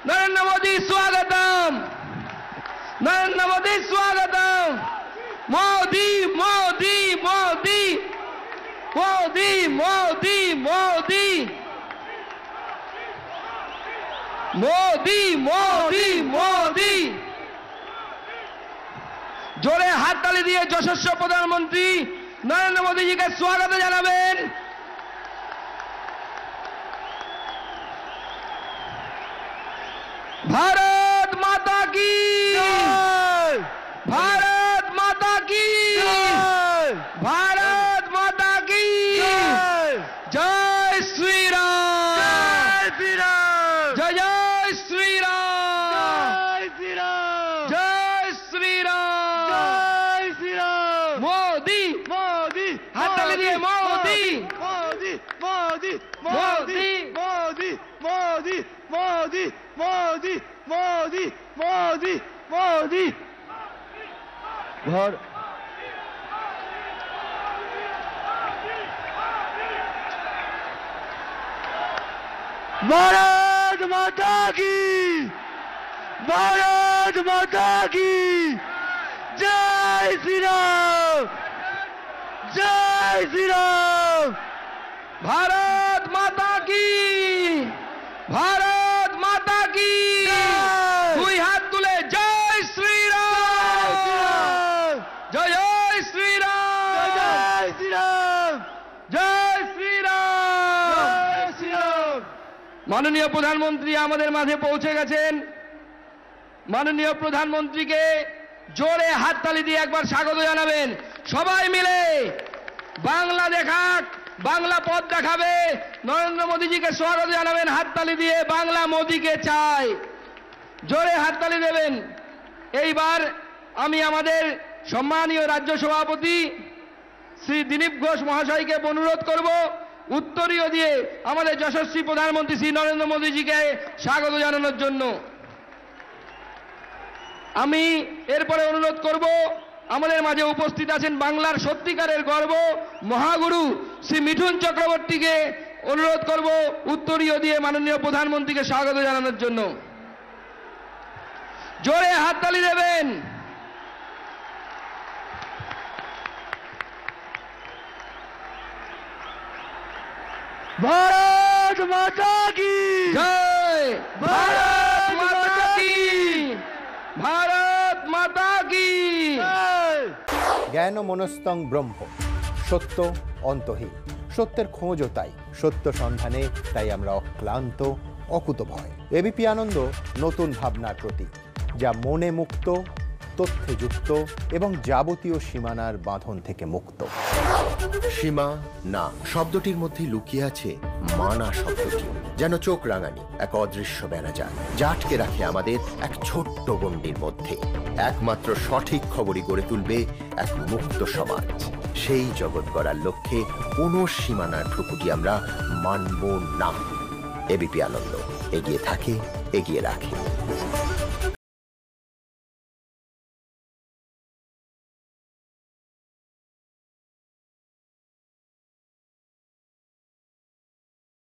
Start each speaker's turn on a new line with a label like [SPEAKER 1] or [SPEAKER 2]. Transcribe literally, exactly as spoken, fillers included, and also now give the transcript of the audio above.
[SPEAKER 1] नरेंद्र मोदी स्वागतम, नरेंद्र मोदी स्वागतम, मोदी मोदी मोदी मोदी मोदी मोदी मोदी मोदी मोदी जोरे हाथ ताली दिए यशस्वी प्रधानमंत्री नरेंद्र मोदी जी के स्वागत জানাবেন। भारत माता की जय, भारत माता की जय, भारत माता की जय, जय श्री राम, जय श्री राम, जय जय श्री राम, जय श्री राम, जय श्री राम, जय श्री राम। मोदी मोदी हाथ ताली दिए, मोदी मोदी मोदी मोदी मोदी मोदी मोदी मोदी मोदी मोदी मोदी घर भारत माता की, भारत माता की जय श्री राम, जय श्री राम। भारत माता की, भारत माता की দুই হাত তুলে জয় শ্রী রাম, জয় জয় শ্রী রাম, জয় শ্রী রাম, জয় শ্রী রাম, জয় শ্রী রাম। মাননীয় প্রধানমন্ত্রী আমাদের মাঝে পৌঁছে গেছেন। মাননীয় প্রধানমন্ত্রীকে জোরে হাততালি দিয়ে একবার স্বাগত জানাবেন। সবাই মিলে বাংলা দেখাক, বাংলা পথ দেখাবে। নরেন্দ্র মোদীজিকে স্বাগত জানাবেন হাততালি দিয়ে। বাংলা মোদীকে চাই, জোরে হাততালি দেবেন। এইবার আমি আমাদের সম্মানীয় রাজ্য সভাপতি শ্রী দিলীপ ঘোষ মহাশয়কে অনুরোধ করব উত্তরীয় দিয়ে আমাদের যশস্বী প্রধানমন্ত্রী শ্রী নরেন্দ্র মোদীজিকে স্বাগত জানানোর জন্য। আমি এরপরে অনুরোধ করব আমাদের মাঝে উপস্থিত আছেন বাংলার সত্যিকারের গর্ব মহাগুরু শ্রী মিঠুন চক্রবর্তীকে অনুরোধ করব উত্তরীয় দিয়ে মাননীয় প্রধানমন্ত্রীকে স্বাগত জানানোর জন্য। জোরে হাততালি দেবেন। भारत माता की जय, भारत माता की, भारत माता की जय।
[SPEAKER 2] জ্ঞান মনস্তং ব্রহ্ম, সত্য অন্তহীন, সত্যের খোঁজও তাই, সত্য সন্ধানে তাই আমরা অক্লান্ত অকুতভয়। এবিপি আনন্দ নতুন ভাবনার প্রতীক, যা মনে মুক্ত, তথ্যে যুক্ত এবং যাবতীয় সীমানার বাঁধন থেকে মুক্ত।
[SPEAKER 3] সীমা না শব্দটির মধ্যে লুকিয়ে আছে মানা শব্দটি, যেন চোখ রাঙানি এক অদৃশ্য বেড়াজাল, যা আটকে রাখে আমাদের এক ছোট্ট গণ্ডির মধ্যে। একমাত্র সঠিক খবরই গড়ে তুলবে এক মুক্ত সমাজ। সেই জগৎ গড়ার লক্ষ্যে কোনো সীমানার ঠুকুটি আমরা মানব না। এবিপি আনন্দ এগিয়ে থাকে, এগিয়ে রাখে।